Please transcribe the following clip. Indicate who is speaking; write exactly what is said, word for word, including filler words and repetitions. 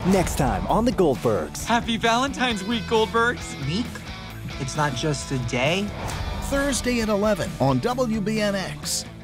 Speaker 1: Next time on the Goldbergs.
Speaker 2: Happy Valentine's Week, Goldbergs.
Speaker 3: Week? It's not just a day?
Speaker 4: Thursday at eleven on W B N X.